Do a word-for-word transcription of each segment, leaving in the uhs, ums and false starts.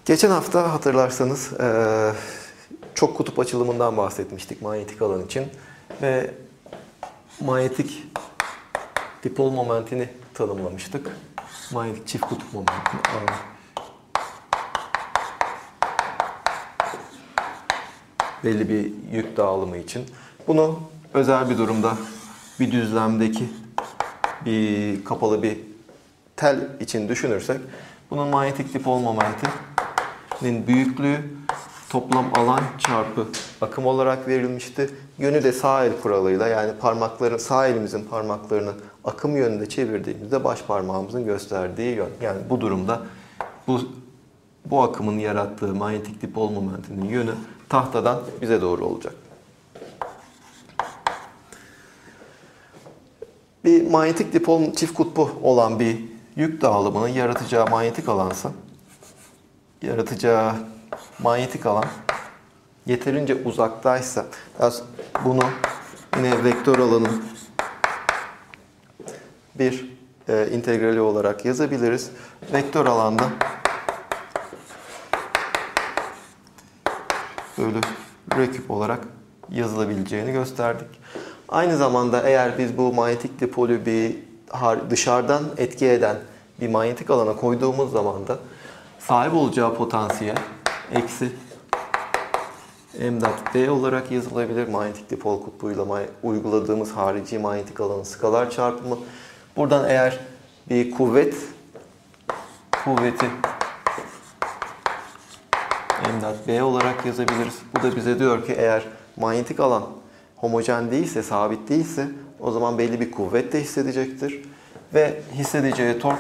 Geçen hafta hatırlarsanız çok kutup açılımından bahsetmiştik manyetik alan için ve manyetik dipol momentini tanımlamıştık. Manyetik çift kutup momentini. Belli bir yük dağılımı için. Bunu özel bir durumda bir düzlemdeki bir kapalı bir tel için düşünürsek bunun manyetik dipol momentinin büyüklüğü toplam alan çarpı akım olarak verilmişti. Yönü de sağ el kuralıyla, yani parmakların sağ elimizin parmaklarını akım yönünde çevirdiğimizde baş parmağımızın gösterdiği yön. Yani bu durumda bu bu akımın yarattığı manyetik dipol momentinin yönü tahtadan bize doğru olacak. Bir manyetik dipol çift kutbu olan bir yük dağılımının yaratacağı manyetik alansa, yaratacağı manyetik alan yeterince uzaktaysa, bunu yine vektör alanın bir e, integrali olarak yazabiliriz. Vektör alanda böyle reküp olarak yazılabileceğini gösterdik. Aynı zamanda eğer biz bu manyetik dipolü bir dışarıdan etki eden bir manyetik alana koyduğumuz zaman da sahip olacağı potansiyel eksi m dot b olarak yazılabilir. Manyetik dipol kutbuyla uyguladığımız harici manyetik alanın skalar çarpımı. Buradan eğer bir kuvvet kuvveti m dot b olarak yazabiliriz. Bu da bize diyor ki eğer manyetik alan homojen değilse, sabit değilse o zaman belli bir kuvvet de hissedecektir. Ve hissedeceği tork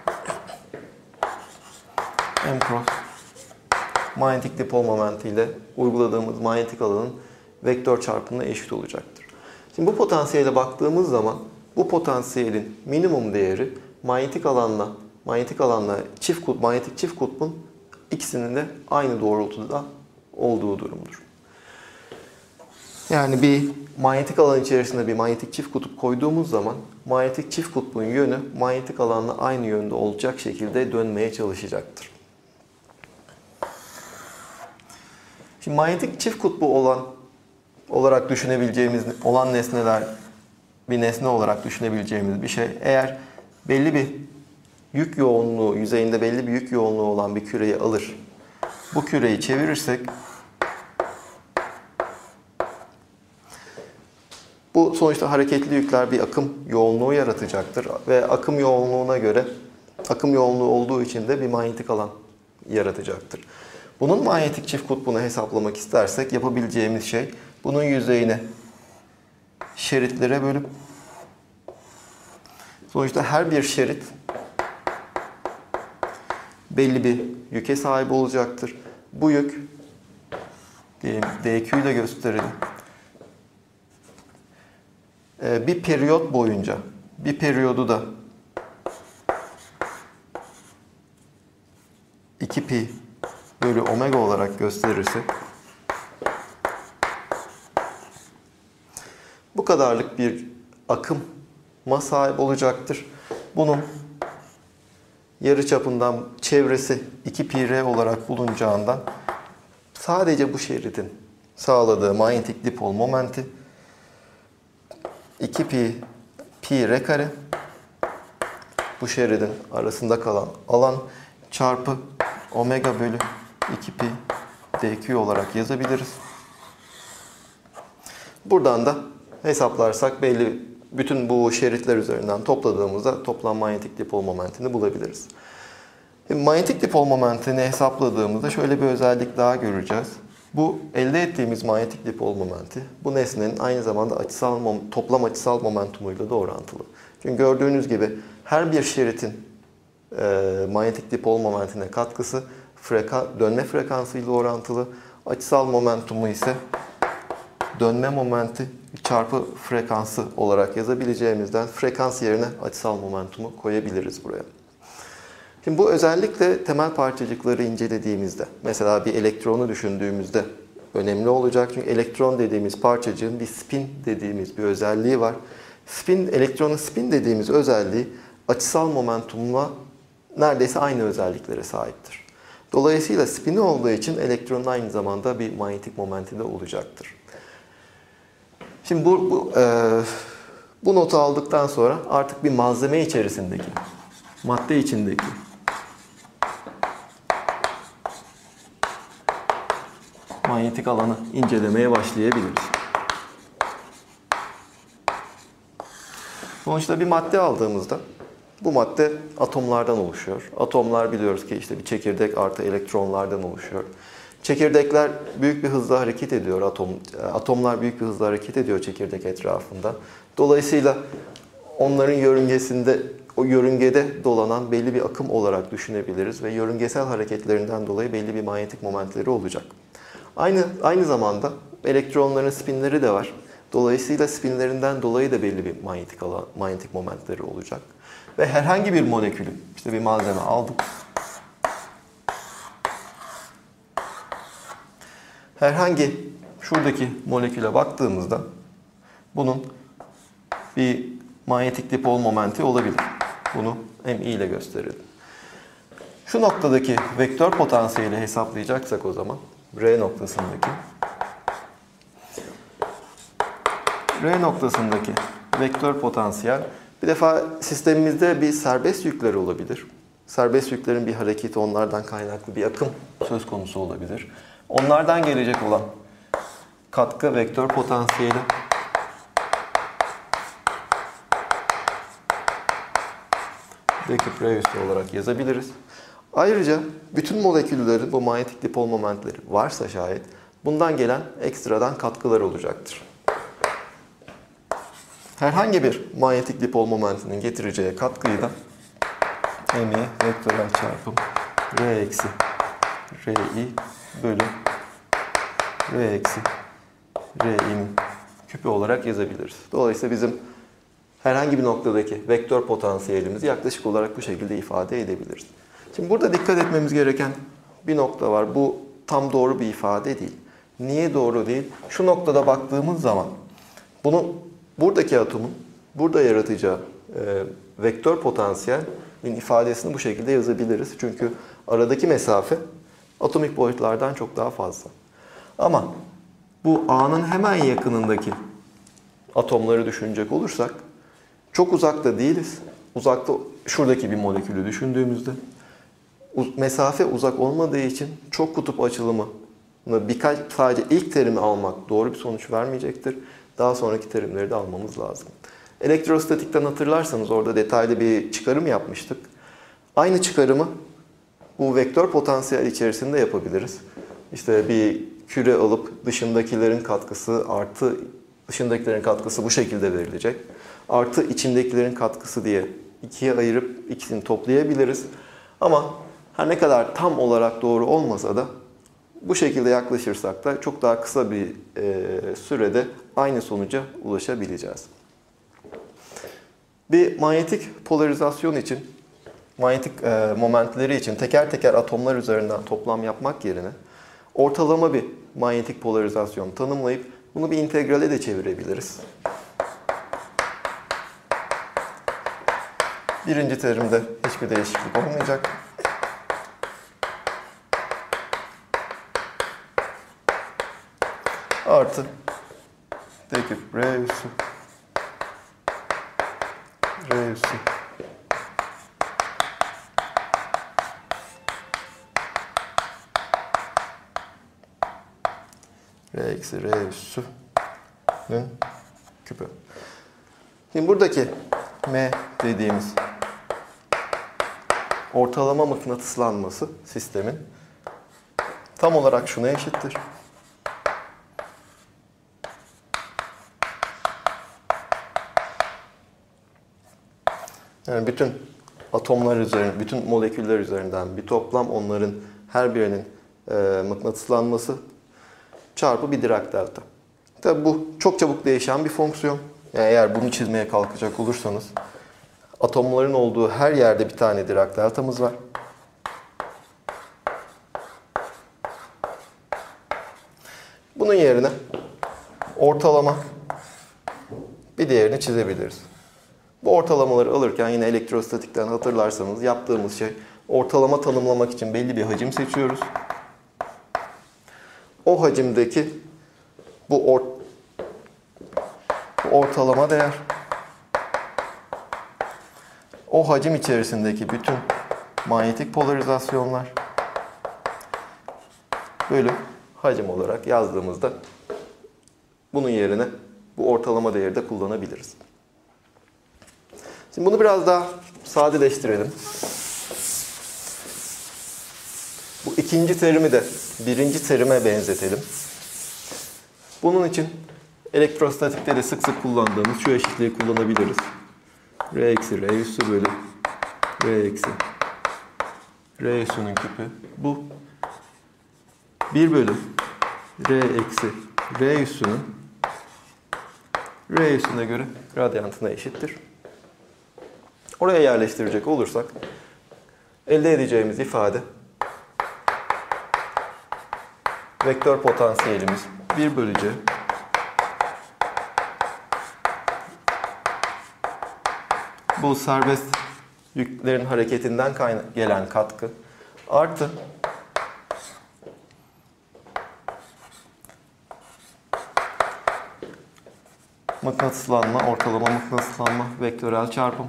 m cross manyetik dipol momenti ile uyguladığımız manyetik alanın vektör çarpımına eşit olacaktır. Şimdi bu potansiyele baktığımız zaman bu potansiyelin minimum değeri manyetik alanla manyetik alanla çift kut, manyetik çift kutbun ikisinin de aynı doğrultuda olduğu durumdur. Yani bir manyetik alan içerisinde bir manyetik çift kutup koyduğumuz zaman manyetik çift kutbun yönü manyetik alanla aynı yönde olacak şekilde dönmeye çalışacaktır. Şimdi manyetik çift kutbu olan olarak düşünebileceğimiz olan nesneler bir nesne olarak düşünebileceğimiz bir şey. Eğer belli bir yük yoğunluğu, yüzeyinde belli bir yük yoğunluğu olan bir küreyi alır, bu küreyi çevirirsek bu sonuçta hareketli yükler bir akım yoğunluğu yaratacaktır ve akım yoğunluğuna göre akım yoğunluğu olduğu için de bir manyetik alan yaratacaktır. Bunun manyetik çift kutbunu hesaplamak istersek yapabileceğimiz şey bunun yüzeyini şeritlere bölüp sonuçta her bir şerit belli bir yüke sahip olacaktır. Bu yük dq ile gösterelim. Bir periyot boyunca bir periyodu da iki pi bölü omega olarak gösterirsek bu kadarlık bir akıma sahip olacaktır. Bunun yarıçapından çevresi iki pi r olarak bulunacağından sadece bu şeridin sağladığı manyetik dipol momenti iki pi pi r kare bu şeridin arasında kalan alan çarpı omega bölü iki pi dq olarak yazabiliriz. Buradan da hesaplarsak belli bütün bu şeritler üzerinden topladığımızda toplam manyetik dipol momentini bulabiliriz. Şimdi manyetik dipol momentini hesapladığımızda şöyle bir özellik daha göreceğiz. Bu elde ettiğimiz manyetik dipol momenti bu nesnenin aynı zamanda açısal toplam açısal momentumuyla da orantılı. Çünkü gördüğünüz gibi her bir şeritin e, manyetik dipol momentine katkısı freka, dönme frekansıyla orantılı. Açısal momentumu ise dönme momenti çarpı frekansı olarak yazabileceğimizden frekans yerine açısal momentumu koyabiliriz buraya. Şimdi bu özellikle temel parçacıkları incelediğimizde, mesela bir elektronu düşündüğümüzde önemli olacak. Çünkü elektron dediğimiz parçacığın bir spin dediğimiz bir özelliği var. Spin, elektronun spin dediğimiz özelliği açısal momentumla neredeyse aynı özelliklere sahiptir. Dolayısıyla spini olduğu için elektronun aynı zamanda bir manyetik momenti de olacaktır. Şimdi bu, bu, e, bu notu aldıktan sonra artık bir malzeme içerisindeki, madde içindeki manyetik alanı incelemeye başlayabiliriz. Sonuçta bir madde aldığımızda bu madde atomlardan oluşuyor. Atomlar biliyoruz ki işte bir çekirdek artı elektronlardan oluşuyor. Çekirdekler büyük bir hızla hareket ediyor. Atom, atomlar büyük bir hızla hareket ediyor çekirdek etrafında. Dolayısıyla onların yörüngesinde, o yörüngede dolanan belli bir akım olarak düşünebiliriz ve yörüngesel hareketlerinden dolayı belli bir manyetik momentleri olacak. Aynı aynı zamanda elektronların spinleri de var. Dolayısıyla spinlerinden dolayı da belli bir manyetik alan, manyetik momentleri olacak. Ve herhangi bir molekülü, işte bir malzeme aldık. Herhangi şuradaki moleküle baktığımızda bunun bir manyetik dipol momenti olabilir. Bunu M I ile gösterelim. Şu noktadaki vektör potansiyeli hesaplayacaksak o zaman R noktasındaki R noktasındaki vektör potansiyel, bir defa sistemimizde bir serbest yükler olabilir. Serbest yüklerin bir hareketi, onlardan kaynaklı bir akım söz konusu olabilir. Onlardan gelecek olan katkı vektör potansiyeli D küp R üstü olarak yazabiliriz. Ayrıca bütün moleküllerin bu manyetik dipol momentleri varsa şayet bundan gelen ekstradan katkılar olacaktır. Herhangi bir manyetik dipol momentinin getireceği katkıyı da M I vektörel çarpım R eksi R I bölü R eksi R I'nin küpü olarak yazabiliriz. Dolayısıyla bizim herhangi bir noktadaki vektör potansiyelimizi yaklaşık olarak bu şekilde ifade edebiliriz. Şimdi burada dikkat etmemiz gereken bir nokta var. Bu tam doğru bir ifade değil. Niye doğru değil? Şu noktada baktığımız zaman bunu buradaki atomun burada yaratacağı e, vektör potansiyelin ifadesini bu şekilde yazabiliriz. Çünkü aradaki mesafe atomik boyutlardan çok daha fazla. Ama bu A'nın hemen yakınındaki atomları düşünecek olursak çok uzakta değiliz. Uzakta şuradaki bir molekülü düşündüğümüzde mesafe uzak olmadığı için çok kutup açılımı birkaç sadece ilk terimi almak doğru bir sonuç vermeyecektir. Daha sonraki terimleri de almamız lazım. Elektrostatikten hatırlarsanız orada detaylı bir çıkarım yapmıştık. Aynı çıkarımı bu vektör potansiyel içerisinde yapabiliriz. İşte bir küre alıp dışındakilerin katkısı artı dışındakilerin katkısı bu şekilde verilecek. Artı içindekilerin katkısı diye ikiye ayırıp ikisini toplayabiliriz. Ama her ne kadar tam olarak doğru olmasa da bu şekilde yaklaşırsak da çok daha kısa bir e, sürede aynı sonuca ulaşabileceğiz. Bir manyetik polarizasyon için, manyetik e, momentleri için teker teker atomlar üzerinden toplam yapmak yerine ortalama bir manyetik polarizasyon tanımlayıp bunu bir integrale de çevirebiliriz. Birinci terimde hiçbir değişiklik olmayacak. Artı D küp R üssü R üssü R eksi R üssü'nün küpü. Şimdi buradaki M dediğimiz ortalama mıknatıslanması sistemin tam olarak şuna eşittir. Yani bütün atomlar üzerinden, bütün moleküller üzerinden bir toplam onların her birinin e, mıknatıslanması çarpı bir Dirac delta. Tabi bu çok çabuk değişen bir fonksiyon. Yani eğer bunu çizmeye kalkacak olursanız atomların olduğu her yerde bir tane Dirac deltamız var. Bunun yerine ortalama bir değerini çizebiliriz. Bu ortalamaları alırken yine elektrostatikten hatırlarsanız yaptığımız şey ortalama tanımlamak için belli bir hacim seçiyoruz. O hacimdeki bu, or bu ortalama değer, o hacim içerisindeki bütün manyetik polarizasyonlar bölü hacim olarak yazdığımızda bunun yerine bu ortalama değeri de kullanabiliriz. Şimdi bunu biraz daha sadeleştirelim. Bu ikinci terimi de birinci terime benzetelim. Bunun için elektrostatikte de sık sık kullandığımız şu eşitliği kullanabiliriz. R eksi R üssü bölü R eksi R üssünün küpü. Bu bir bölü R eksi R üssünün R üssüne göre gradyantına eşittir. Oraya yerleştirecek olursak elde edeceğimiz ifade vektör potansiyelimiz bir bölü C bu serbest yüklerin hareketinden gelen katkı artı mıknatıslanma, ortalama mıknatıslanma, vektörel çarpım.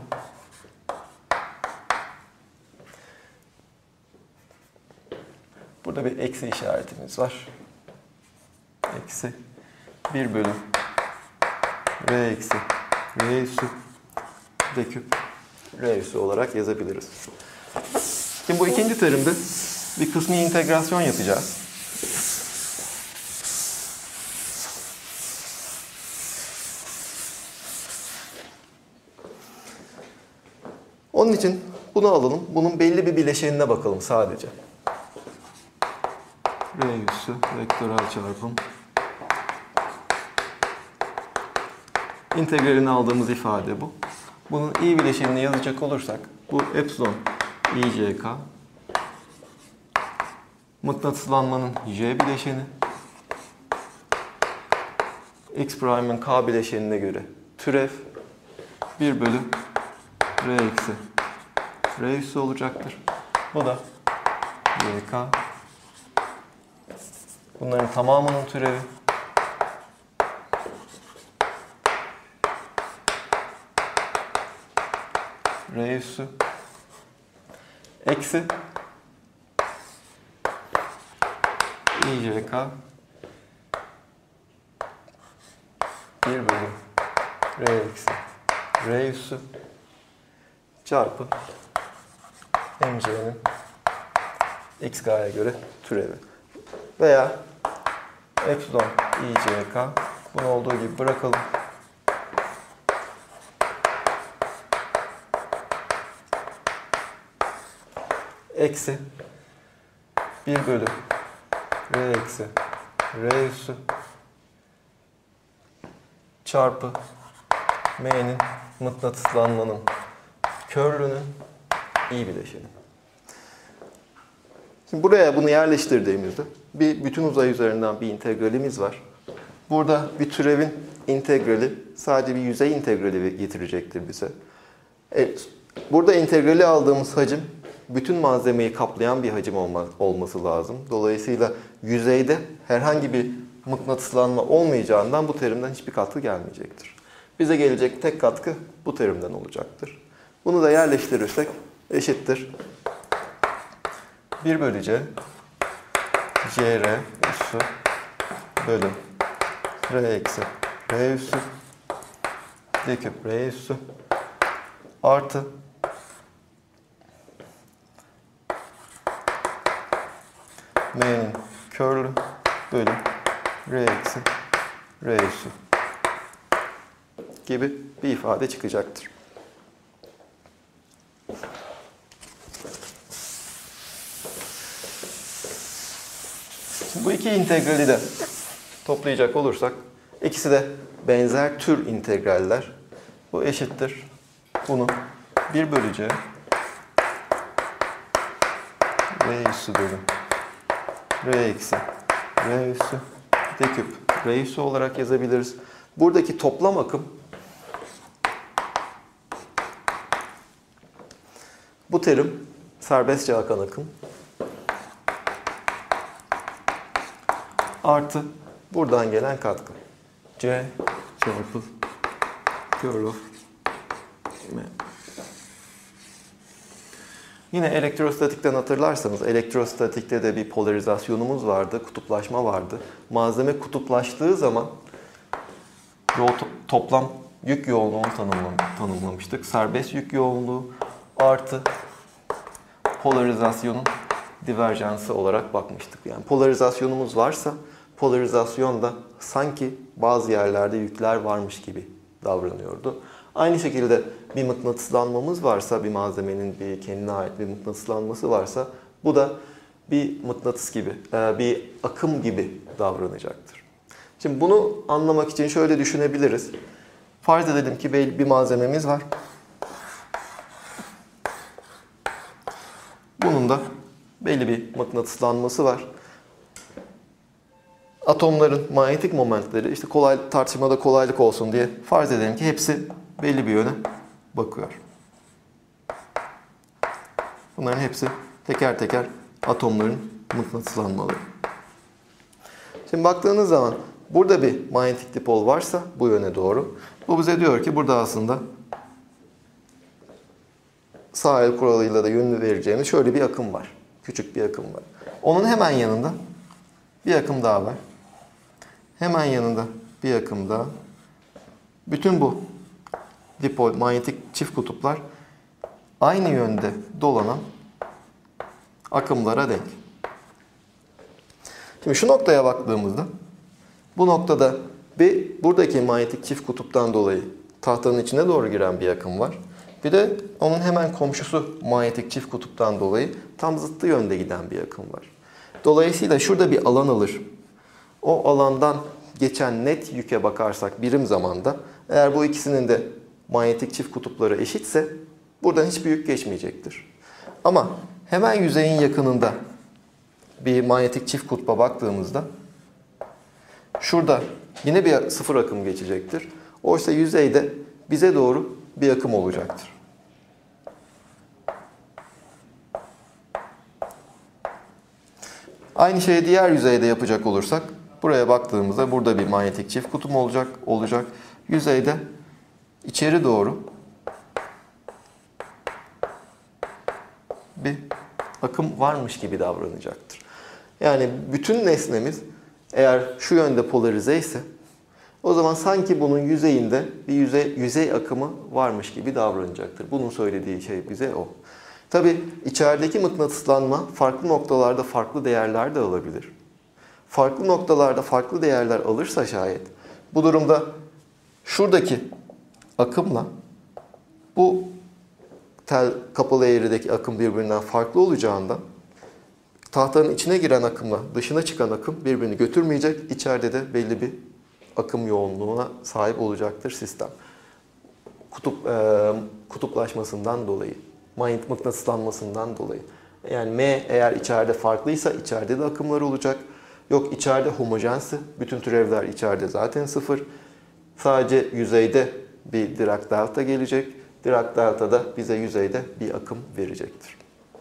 Burada bir eksi işaretimiz var. Eksi bir bölü R eksi R üssü D küp R üssü olarak yazabiliriz. Şimdi bu ikinci terimde bir kısmi integrasyon yapacağız. Onun için bunu alalım. Bunun belli bir bileşenine bakalım sadece. R üssü vektörel çarpım. İntegralini aldığımız ifade bu. Bunun i bileşenini yazacak olursak bu epsilon i c k. Mıknatıslanmanın j bileşeni. X prime'ın k bileşenine göre türev bir bölü R eksi R üssü olacaktır. Bu da Y K. Bunların tamamının türevi R üssü eksi I C K bir bölü R eksi R üssü çarpı M C'nin X K'ya göre türevi. Veya epsilon I C K bunu olduğu gibi bırakalım. Eksi bir bölü R eksi R üssü çarpı M'nin mıknatıslanmanın körlüğünün i bileşeni. Şimdi buraya bunu yerleştirdiğimizde bir bütün uzay üzerinden bir integralimiz var. Burada bir türevin integrali sadece bir yüzey integrali getirecektir bize. Evet, burada integrali aldığımız hacim bütün malzemeyi kaplayan bir hacim olma, olması lazım. Dolayısıyla yüzeyde herhangi bir mıknatıslanma olmayacağından bu terimden hiçbir katkı gelmeyecektir. Bize gelecek tek katkı bu terimden olacaktır. Bunu da yerleştirirsek eşittir bir bölü C C R üssü bölü R eksi R üssü D küp R üssü artı M'nin körlü bölü R eksi R üssü gibi bir ifade çıkacaktır. Şimdi bu iki integrali de toplayacak olursak ikisi de benzer tür integraller. Bu eşittir. Bunu bir bölü C R üssü bölü R eksi R üssü D küp R üssü olarak yazabiliriz. Buradaki toplam akım bu terim serbestçe akan akım artı buradan gelen katkı. C çarpı curl of M. Yine elektrostatikten hatırlarsanız elektrostatikte de bir polarizasyonumuz vardı, kutuplaşma vardı. Malzeme kutuplaştığı zaman toplam yük yoğunluğunu tanımlamıştık. Serbest yük yoğunluğu artı polarizasyonun diverjansı olarak bakmıştık. Yani polarizasyonumuz varsa polarizasyon da sanki bazı yerlerde yükler varmış gibi davranıyordu. Aynı şekilde bir mıknatıslanmamız varsa, bir malzemenin bir kendine ait bir mıknatıslanması varsa bu da bir mıknatıs gibi, bir akım gibi davranacaktır. Şimdi bunu anlamak için şöyle düşünebiliriz. Farz edelim ki bir malzememiz var. Bunun da belli bir mıknatıslanması var. Atomların manyetik momentleri, işte kolay, tartışmada kolaylık olsun diye farz edelim ki hepsi belli bir yöne bakıyor. Bunların hepsi teker teker atomların mıknatıslanmaları. Şimdi baktığınız zaman burada bir manyetik dipol varsa bu yöne doğru. Bu bize diyor ki burada aslında sağ el kuralıyla da yönünü vereceğimiz şöyle bir akım var. Küçük bir akım var. Onun hemen yanında bir akım daha var. Hemen yanında bir akım daha. Bütün bu dipol, manyetik çift kutuplar aynı yönde dolanan akımlara denk. Şimdi şu noktaya baktığımızda bu noktada bir buradaki manyetik çift kutuptan dolayı tahtanın içine doğru giren bir akım var. Bir de onun hemen komşusu manyetik çift kutuptan dolayı tam zıttı yönde giden bir akım var. Dolayısıyla şurada bir alan alır. O alandan geçen net yüke bakarsak birim zamanda eğer bu ikisinin de manyetik çift kutupları eşitse buradan hiçbir yük geçmeyecektir. Ama hemen yüzeyin yakınında bir manyetik çift kutba baktığımızda şurada yine bir sıfır akım geçecektir. Oysa yüzeyde bize doğru bir akım olacaktır. Aynı şeyi diğer yüzeyde yapacak olursak buraya baktığımızda burada bir manyetik çift kutum olacak. olacak. Yüzeyde içeri doğru bir akım varmış gibi davranacaktır. Yani bütün nesnemiz eğer şu yönde polarize ise o zaman sanki bunun yüzeyinde bir yüzey, yüzey akımı varmış gibi davranacaktır. Bunun söylediği şey bize o. Tabii içerideki mıknatıslanma farklı noktalarda farklı değerler de alabilir. Farklı noktalarda farklı değerler alırsa şayet bu durumda şuradaki akımla bu tel kapalı eğrideki akım birbirinden farklı olacağından tahtanın içine giren akımla dışına çıkan akım birbirini götürmeyecek. İçeride de belli bir akım yoğunluğuna sahip olacaktır sistem. Kutup, e, kutuplaşmasından dolayı, manyetik mıknatıslanmasından dolayı. Yani M eğer içeride farklıysa içeride de akımlar olacak. Yok içeride homojensi, bütün türevler içeride zaten sıfır. Sadece yüzeyde bir Dirac delta gelecek. Dirac delta da bize yüzeyde bir akım verecektir.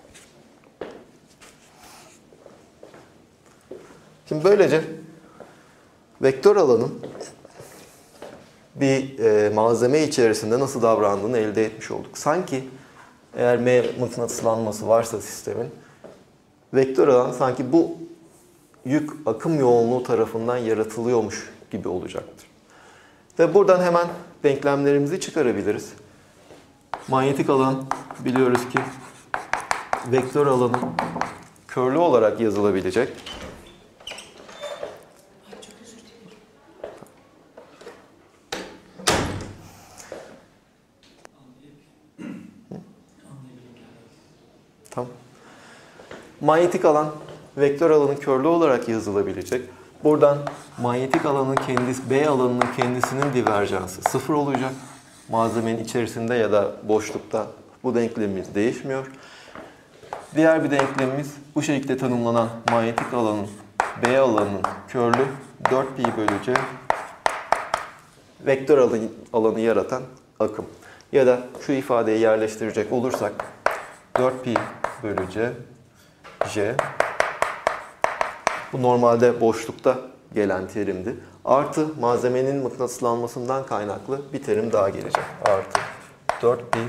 Şimdi böylece vektör alanın bir e, malzeme içerisinde nasıl davrandığını elde etmiş olduk. Sanki eğer M mıknatıslanması varsa sistemin, vektör alan sanki bu yük akım yoğunluğu tarafından yaratılıyormuş gibi olacaktır. Ve buradan hemen denklemlerimizi çıkarabiliriz. Manyetik alan biliyoruz ki vektör alanın körlü olarak yazılabilecek. Tamam. Manyetik alan vektör alanın körlü olarak yazılabilecek. Buradan manyetik alanın kendisi, B alanının kendisinin diverjansı sıfır olacak. Malzemenin içerisinde ya da boşlukta bu denklemimiz değişmiyor. Diğer bir denklemimiz bu şekilde tanımlanan manyetik alanın B alanının körlü dört pi bölü C vektör alanı, alanı yaratan akım. Ya da şu ifadeyi yerleştirecek olursak dört pi bölü C, J. Bu normalde boşlukta gelen terimdi. Artı malzemenin mıknatıslanmasından kaynaklı bir terim daha gelecek. Artı dört pi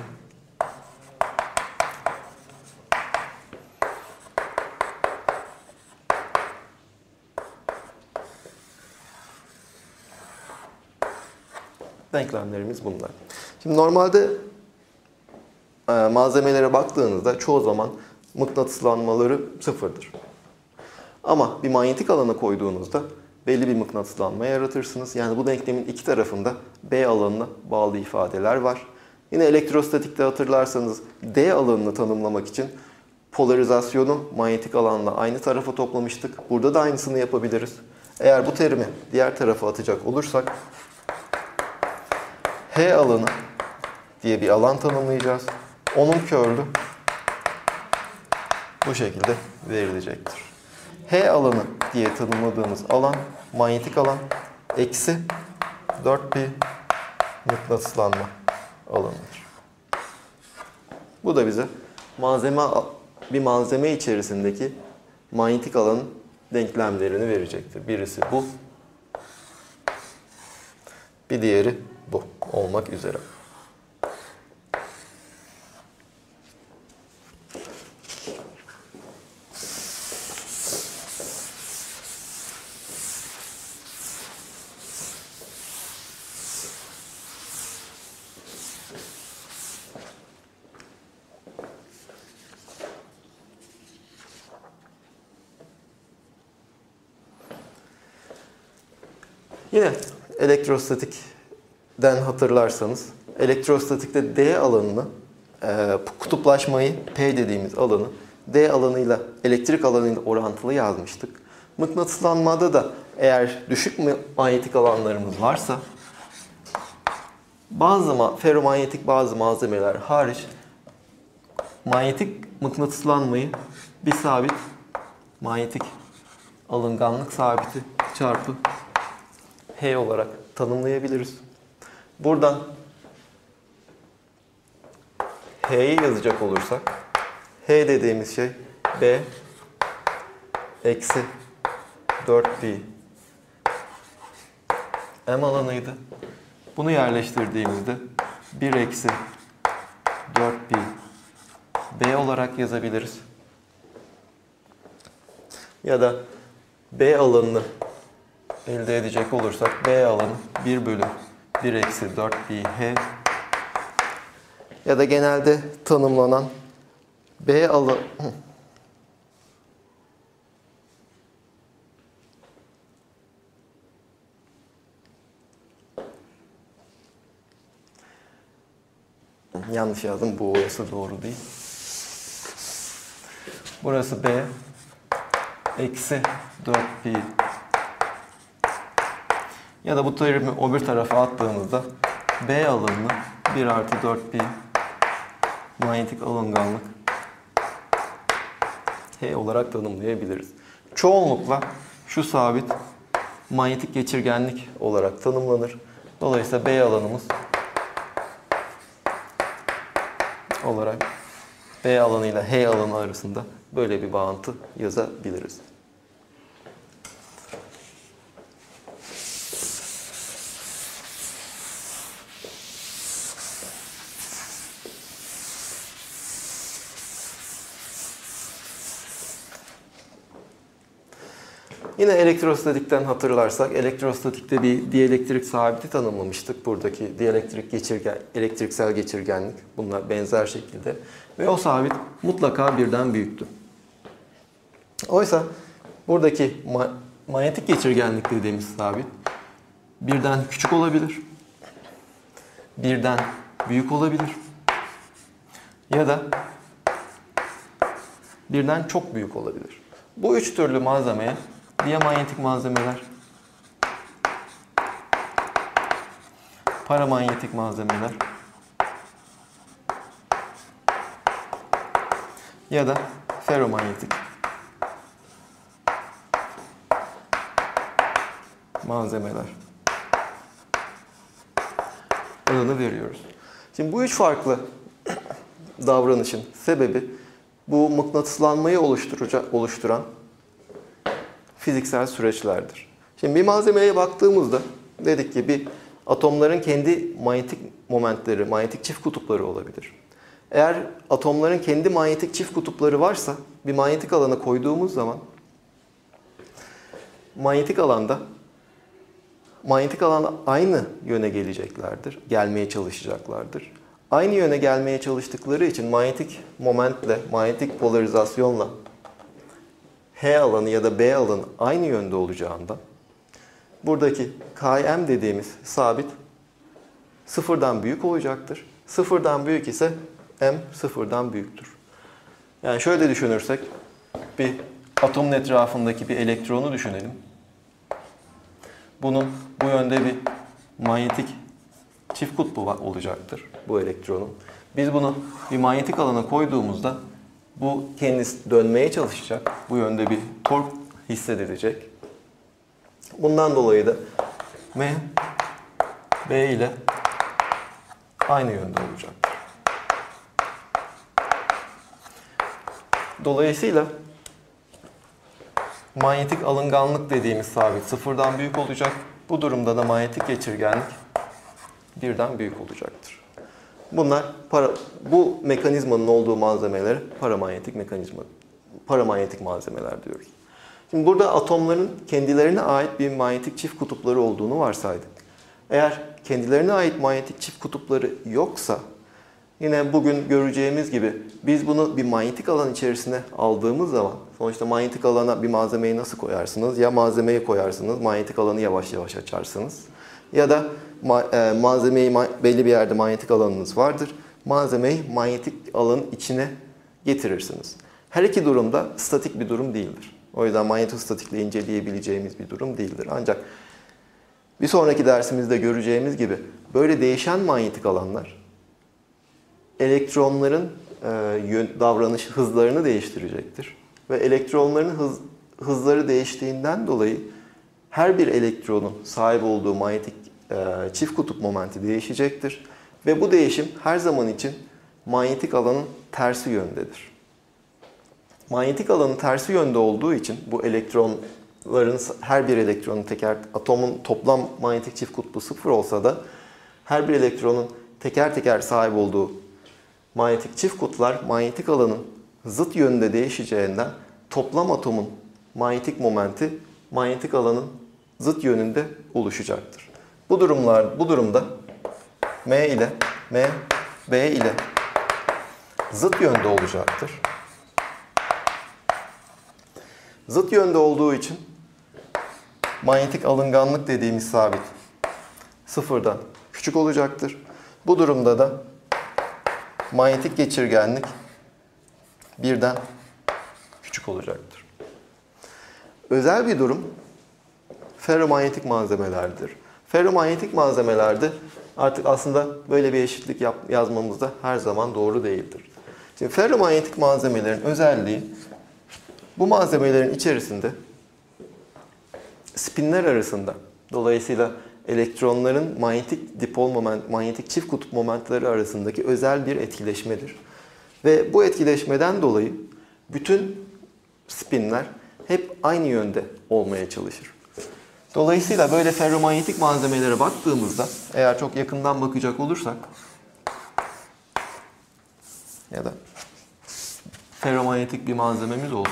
denklemlerimiz bunlar. Şimdi normalde e, malzemelere baktığınızda çoğu zaman mıknatıslanmaları sıfırdır. Ama bir manyetik alana koyduğunuzda belli bir mıknatıslanma yaratırsınız. Yani bu denklemin iki tarafında B alanına bağlı ifadeler var. Yine elektrostatikte hatırlarsanız D alanını tanımlamak için polarizasyonu manyetik alanla aynı tarafa toplamıştık. Burada da aynısını yapabiliriz. Eğer bu terimi diğer tarafa atacak olursak H alanı diye bir alan tanımlayacağız. Onun körlü bu şekilde verilecektir. H alanı diye tanımladığımız alan manyetik alan eksi dört pi mıknatıslanma alanıdır. Bu da bize malzeme bir malzeme içerisindeki manyetik alanın denklemlerini verecektir. Birisi bu, bir diğeri bu olmak üzere. Yine elektrostatikten hatırlarsanız, elektrostatikte D alanını, e, kutuplaşmayı P dediğimiz alanı D alanıyla, elektrik alanıyla orantılı yazmıştık. Mıknatıslanmada da eğer düşük manyetik alanlarımız varsa, bazı ferromanyetik bazı malzemeler hariç manyetik mıknatıslanmayı bir sabit manyetik alınganlık sabiti çarpı H olarak tanımlayabiliriz. Buradan H'yi yazacak olursak H dediğimiz şey B eksi dört pi M alanıydı. Bunu yerleştirdiğimizde bir eksi dört pi B olarak yazabiliriz. Ya da B alanını elde edecek olursak B alanı bir bölü bir eksi dört pi H ya da genelde tanımlanan B alanı yanlış yazdım. Bu orası doğru değil. Burası B eksi dört pi ya da bu terimi o bir tarafa attığımızda B alanını bir artı dört pi manyetik alınganlık H olarak tanımlayabiliriz. Çoğunlukla şu sabit manyetik geçirgenlik olarak tanımlanır. Dolayısıyla B alanımız olarak B alanı ile H alanı arasında böyle bir bağıntı yazabiliriz. Yine elektrostatikten hatırlarsak, elektrostatikte bir dielektrik sabiti tanımlamıştık. Buradaki dielektrik geçirgen, elektriksel geçirgenlik bunlar benzer şekilde. Ve o sabit mutlaka birden büyüktü. Oysa buradaki ma manyetik geçirgenlik dediğimiz sabit birden küçük olabilir, birden büyük olabilir ya da birden çok büyük olabilir. Bu üç türlü malzemeye diamanyetik malzemeler, paramanyetik malzemeler ya da ferromanyetik malzemeler adını veriyoruz. Şimdi bu üç farklı davranışın sebebi bu mıknatıslanmayı oluşturacak, oluşturan fiziksel süreçlerdir. Şimdi bir malzemeye baktığımızda dedik ki bir atomların kendi manyetik momentleri, manyetik çift kutupları olabilir. Eğer atomların kendi manyetik çift kutupları varsa bir manyetik alana koyduğumuz zaman manyetik alanda manyetik alan aynı yöne geleceklerdir, gelmeye çalışacaklardır. Aynı yöne gelmeye çalıştıkları için manyetik momentle, manyetik polarizasyonla H alanı ya da B alanı aynı yönde olacağından buradaki Km dediğimiz sabit sıfırdan büyük olacaktır. Sıfırdan büyük ise M sıfırdan büyüktür. Yani şöyle düşünürsek bir atomun etrafındaki bir elektronu düşünelim. Bunun bu yönde bir manyetik çift kutbu olacaktır bu elektronun. Biz bunu bir manyetik alana koyduğumuzda bu kendisi dönmeye çalışacak. Bu yönde bir tork hissedilecek. Bundan dolayı da M, B ile aynı yönde olacaktır. Dolayısıyla manyetik alınganlık dediğimiz sabit sıfırdan büyük olacak. Bu durumda da manyetik geçirgenlik birden büyük olacaktır. Bunlar para, bu mekanizmanın olduğu malzemeleri paramanyetik mekanizma, paramanyetik malzemeler diyoruz. Şimdi burada atomların kendilerine ait bir manyetik çift kutupları olduğunu varsaydık. Eğer kendilerine ait manyetik çift kutupları yoksa yine bugün göreceğimiz gibi biz bunu bir manyetik alan içerisine aldığımız zaman sonuçta manyetik alana bir malzemeyi nasıl koyarsınız? Ya malzemeyi koyarsınız, manyetik alanı yavaş yavaş açarsınız. Ya da malzemeyi belli bir yerde manyetik alanınız vardır. Malzemeyi manyetik alanın içine getirirsiniz. Her iki durumda statik bir durum değildir. O yüzden manyetostatikle inceleyebileceğimiz bir durum değildir. Ancak bir sonraki dersimizde göreceğimiz gibi böyle değişen manyetik alanlar elektronların davranış hızlarını değiştirecektir. Ve elektronların hız, hızları değiştiğinden dolayı her bir elektronun sahip olduğu manyetik çift kutup momenti değişecektir. Ve bu değişim her zaman için manyetik alanın tersi yöndedir. Manyetik alanın tersi yönde olduğu için bu elektronların her bir elektronun teker atomun toplam manyetik çift kutbu sıfır olsa da her bir elektronun teker teker sahip olduğu manyetik çift kutuplar manyetik alanın zıt yönde değişeceğinden toplam atomun manyetik momenti manyetik alanın zıt yönünde oluşacaktır. Bu durumlar bu durumda M ile M, B ile zıt yönde olacaktır. Zıt yönde olduğu için manyetik alınganlık dediğimiz sabit sıfırdan küçük olacaktır. Bu durumda da manyetik geçirgenlik birden küçük olacaktır. Özel bir durum ferromanyetik malzemelerdir. Ferromanyetik malzemelerde artık aslında böyle bir eşitlik yap, yazmamız da her zaman doğru değildir. Şimdi ferromanyetik malzemelerin özelliği bu malzemelerin içerisinde spinler arasında dolayısıyla elektronların manyetik dipol moment, manyetik çift kutup momentleri arasındaki özel bir etkileşmedir. Ve bu etkileşmeden dolayı bütün spinler hep aynı yönde olmaya çalışır. Dolayısıyla böyle ferromanyetik malzemelere baktığımızda eğer çok yakından bakacak olursak ya da ferromanyetik bir malzememiz olsun.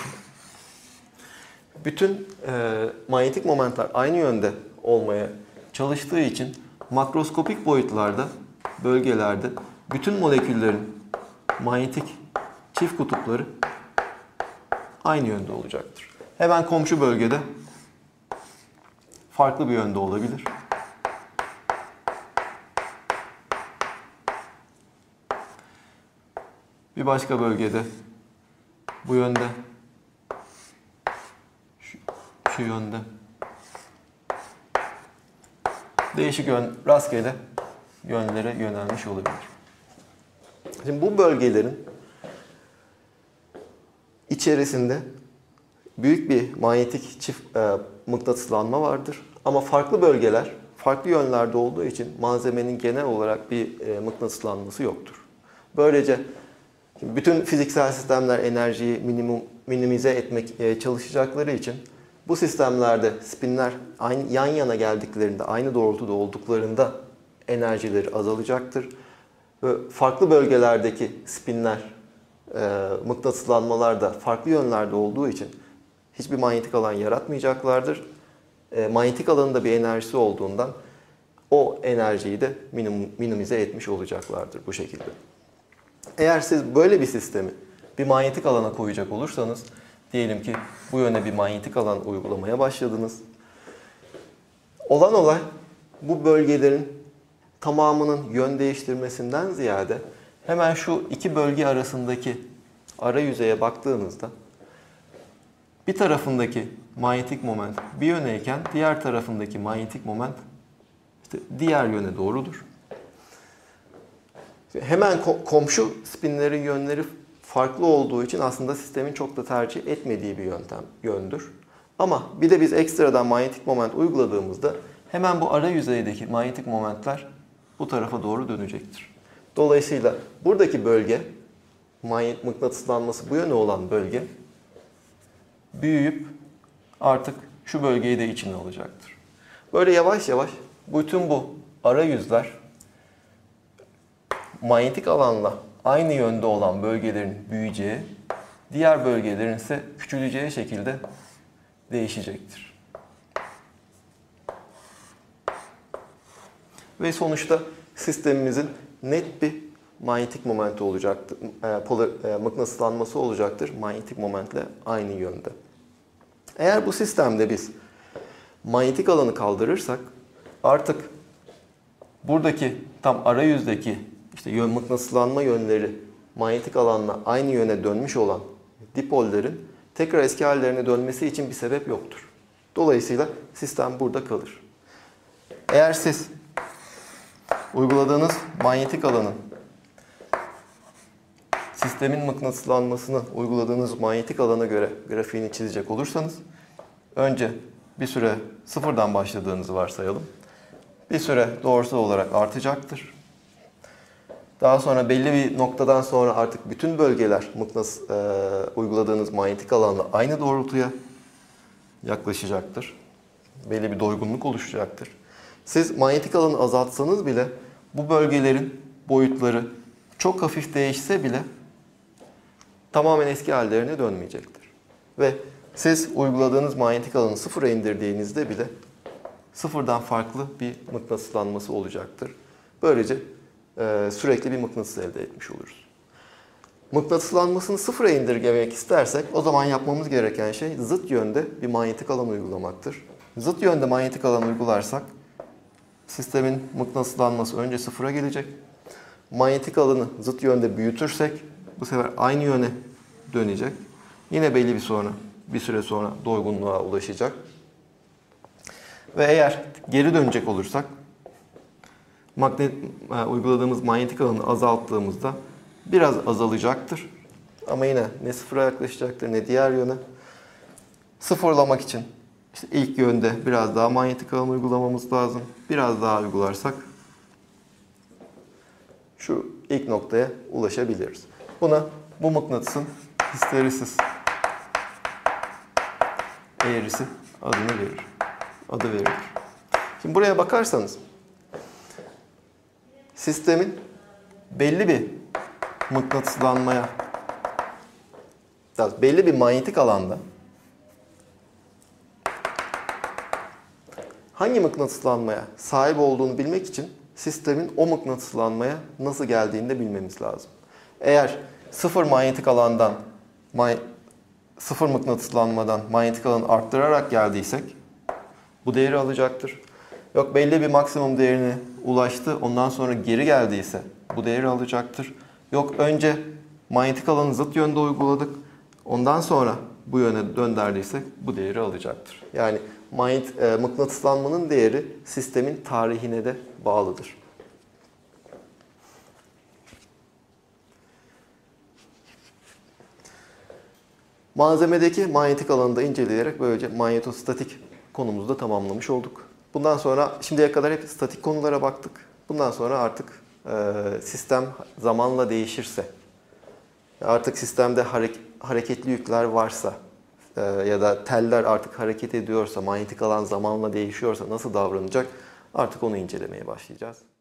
Bütün e, manyetik momentler aynı yönde olmaya çalıştığı için makroskopik boyutlarda, bölgelerde bütün moleküllerin manyetik çift kutupları aynı yönde olacaktır. Hemen komşu bölgede farklı bir yönde olabilir. Bir başka bölgede bu yönde, şu, şu yönde. Değişik yön, rastgele yönlere yönelmiş olabilir. Şimdi bu bölgelerin içerisinde büyük bir manyetik çift e, mıknatıslanma vardır. Ama farklı bölgeler farklı yönlerde olduğu için malzemenin genel olarak bir e, mıknatıslanması yoktur. Böylece Şimdi bütün fiziksel sistemler enerjiyi minimum minimize etmek e, çalışacakları için bu sistemlerde spinler aynı, yan yana geldiklerinde, aynı doğrultuda olduklarında enerjileri azalacaktır. Ve farklı bölgelerdeki spinler, e, mıknatıslanmalar da farklı yönlerde olduğu için hiçbir manyetik alan yaratmayacaklardır. E, manyetik alanın da bir enerjisi olduğundan o enerjiyi de minimum, minimize etmiş olacaklardır bu şekilde. Eğer siz böyle bir sistemi bir manyetik alana koyacak olursanız, diyelim ki bu yöne bir manyetik alan uygulamaya başladınız. Olan olay bu bölgelerin tamamının yön değiştirmesinden ziyade hemen şu iki bölge arasındaki ara yüzeye baktığınızda bir tarafındaki manyetik moment bir yöneyken diğer tarafındaki manyetik moment işte diğer yöne doğrudur. Hemen komşu spinlerin yönleri farklı olduğu için aslında sistemin çok da tercih etmediği bir yöntem, yöndür. Ama bir de biz ekstradan manyetik moment uyguladığımızda hemen bu ara yüzeydeki manyetik momentler bu tarafa doğru dönecektir. Dolayısıyla buradaki bölge, manyetik mıknatıslanması bu yöne olan bölge büyüyüp artık şu bölgeyi de içine alacaktır. Böyle yavaş yavaş bütün bu ara yüzler manyetik alanla aynı yönde olan bölgelerin büyüyeceği, diğer bölgelerin ise küçüleceği şekilde değişecektir. Ve sonuçta sistemimizin net bir manyetik momenti olacaktır. Polar, mıknatıslanması olacaktır manyetik momentle aynı yönde. Eğer bu sistemde biz manyetik alanı kaldırırsak artık buradaki tam arayüzdeki işte yön, mıknatıslanma yönleri manyetik alanla aynı yöne dönmüş olan dipollerin tekrar eski hallerine dönmesi için bir sebep yoktur. Dolayısıyla sistem burada kalır. Eğer siz uyguladığınız manyetik alanın sistemin mıknatıslanmasını uyguladığınız manyetik alana göre grafiğini çizecek olursanız önce bir süre sıfırdan başladığınızı varsayalım. Bir süre doğrusal olarak artacaktır. Daha sonra belli bir noktadan sonra artık bütün bölgeler mıknatıs e, uyguladığınız manyetik alanla aynı doğrultuya yaklaşacaktır. Belli bir doygunluk oluşacaktır. Siz manyetik alanı azaltsanız bile bu bölgelerin boyutları çok hafif değişse bile tamamen eski hallerine dönmeyecektir. Ve siz uyguladığınız manyetik alanı sıfıra indirdiğinizde bile sıfırdan farklı bir mıknatıslanması olacaktır. Böylece e, sürekli bir mıknatıs elde etmiş oluruz. Mıknatıslanmasını sıfıra indirgemek istersek o zaman yapmamız gereken şey zıt yönde bir manyetik alan uygulamaktır. Zıt yönde manyetik alan uygularsak sistemin mıknatıslanması önce sıfıra gelecek. Manyetik alanı zıt yönde büyütürsek bu sefer aynı yöne dönecek. Yine belli bir sonra, bir süre sonra doygunluğa ulaşacak. Ve eğer geri dönecek olursak magnet, uyguladığımız manyetik alanı azalttığımızda biraz azalacaktır. Ama yine ne sıfıra yaklaşacaktır ne diğer yöne. Sıfırlamak için işte ilk yönde biraz daha manyetik alan uygulamamız lazım. Biraz daha uygularsak şu ilk noktaya ulaşabiliriz. Buna bu mıknatısın histeresiz eğrisi adını verir. Adı verilir. Şimdi buraya bakarsanız sistemin belli bir mıknatıslanmaya, belli bir manyetik alanda hangi mıknatıslanmaya sahip olduğunu bilmek için sistemin o mıknatıslanmaya nasıl geldiğini de bilmemiz lazım. Eğer sıfır manyetik alandan, sıfır mıknatıslanmadan manyetik alanı arttırarak geldiysek bu değeri alacaktır. Yok belli bir maksimum değerine ulaştı, ondan sonra geri geldiyse bu değeri alacaktır. Yok önce manyetik alanı zıt yönde uyguladık, ondan sonra bu yöne döndürdüysek bu değeri alacaktır. Yani manyet, e, mıknatıslanmanın değeri sistemin tarihine de bağlıdır. Malzemedeki manyetik alanı da inceleyerek böylece manyetostatik konumuzu da tamamlamış olduk. Bundan sonra şimdiye kadar hep statik konulara baktık. Bundan sonra artık e, sistem zamanla değişirse Artık sistemde harek- hareketli yükler varsa e, ya da teller artık hareket ediyorsa, manyetik alan zamanla değişiyorsa nasıl davranacak? Artık onu incelemeye başlayacağız.